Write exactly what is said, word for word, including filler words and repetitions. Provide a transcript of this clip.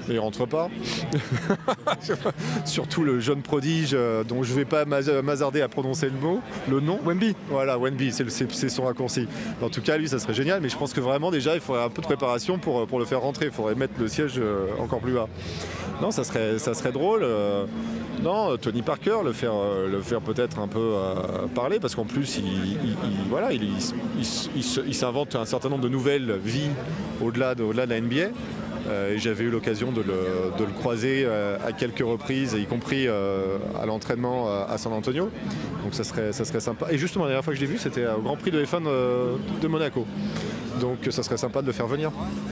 mais il rentre pas. Surtout le jeune prodige euh, dont je vais pas m'hasarder à prononcer le mot, le nom. Wemby. Voilà, Wemby, c'est son raccourci. En tout cas, lui, ça serait génial, mais je pense que vraiment, déjà, il faudrait un peu de préparation pour, pour le faire rentrer. Il faudrait mettre le siège euh, encore plus bas. Non, ça serait, ça serait drôle. Euh, non, Tony Parker, le faire, euh, le faire peut-être un peu euh, parler, parce qu'en plus, il, il, il, voilà, il, il, il, il s'invente un certain nombre de nouvelles vies au-delà de, au-delà de la N B A. Euh, et j'avais eu l'occasion de le, de le croiser euh, à quelques reprises, y compris euh, à l'entraînement à, à San Antonio. Donc ça serait, ça serait sympa. Et justement, la dernière fois que je l'ai vu, c'était au Grand Prix de F un de, de Monaco. Donc ça serait sympa de le faire venir.